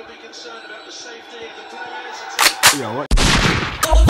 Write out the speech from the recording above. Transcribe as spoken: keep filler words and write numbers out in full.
They'll be concerned about the safety of the players. Yo, what?